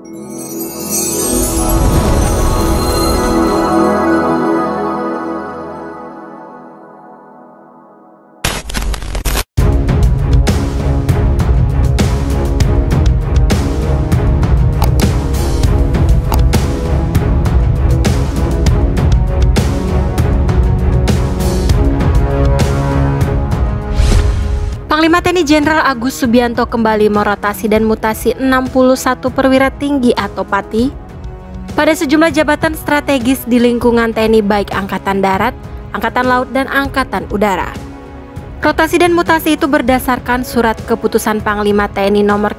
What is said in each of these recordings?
Panglima TNI Jenderal Agus Subianto kembali merotasi dan mutasi 61 perwira tinggi atau PATI pada sejumlah jabatan strategis di lingkungan TNI baik Angkatan Darat, Angkatan Laut, dan Angkatan Udara. Rotasi dan mutasi itu berdasarkan surat keputusan Panglima TNI nomor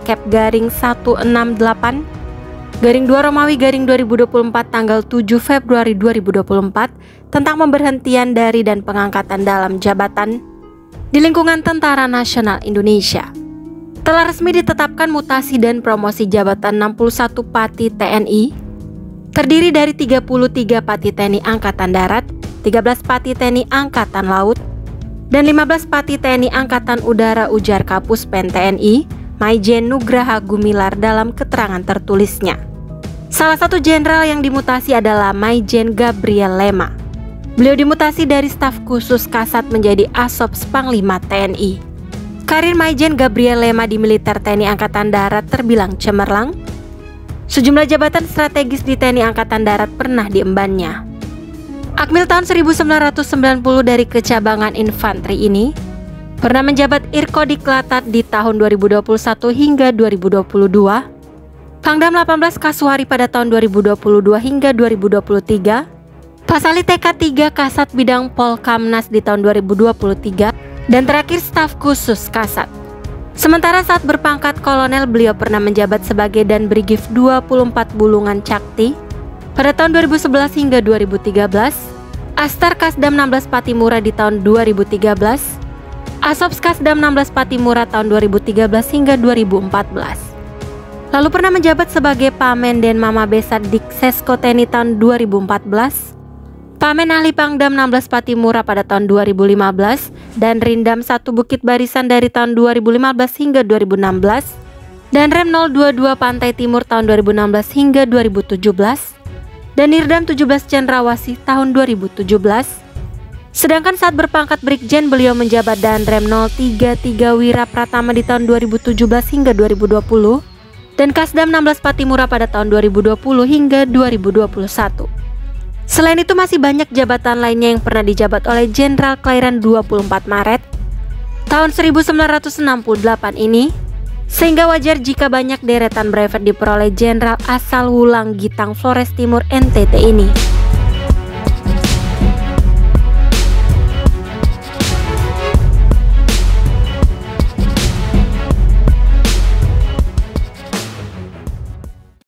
Kep/168/2 tanggal 7 Februari 2024 tentang pemberhentian dari dan pengangkatan dalam jabatan di lingkungan Tentara Nasional Indonesia. Telah resmi ditetapkan mutasi dan promosi jabatan 61 PATI TNI, terdiri dari 33 PATI TNI Angkatan Darat, 13 PATI TNI Angkatan Laut, dan 15 PATI TNI Angkatan Udara, ujar Kapuspen TNI, Maijen Nugraha Gumilar dalam keterangan tertulisnya. Salah satu jenderal yang dimutasi adalah Maijen Gabriel Lema. Beliau dimutasi dari staf khusus Kasat menjadi Asops Panglima TNI. Karir Maijen Gabriel Lema di militer TNI Angkatan Darat terbilang cemerlang. Sejumlah jabatan strategis di TNI Angkatan Darat pernah diembannya. Akmil tahun 1990 dari kecabangan infanteri ini pernah menjabat Irkodiklatat di tahun 2021 hingga 2022, Pangdam 18 Kasuari pada tahun 2022 hingga 2023, Pasali TK3 Kasat Bidang Polkamnas di tahun 2023, dan terakhir staf khusus Kasat. Sementara saat berpangkat kolonel, beliau pernah menjabat sebagai Dan Brigif 24 Bulungan Cakti pada tahun 2011 hingga 2013, Astar Kasdam 16 Patimura di tahun 2013, Asops Kasdam 16 Patimura tahun 2013 hingga 2014. Lalu pernah menjabat sebagai Pamen Den Mama Besar Diksesko TNI tahun 2014, Pamen Ahli Pangdam 16 Patimura pada tahun 2015, dan Rindam 1 Bukit Barisan dari tahun 2015 hingga 2016, dan Rem 022 Pantai Timur tahun 2016 hingga 2017, dan Nirdam 17 Cendrawasih tahun 2017. Sedangkan saat berpangkat Brigjen, beliau menjabat dan Rem 033 Wira Pratama di tahun 2017 hingga 2020, dan Kasdam 16 Patimura pada tahun 2020 hingga 2021. Selain itu masih banyak jabatan lainnya yang pernah dijabat oleh Jenderal kelahiran 24 Maret tahun 1968 ini, sehingga wajar jika banyak deretan brevet diperoleh Jenderal asal Wulang Gitang Flores Timur NTT ini.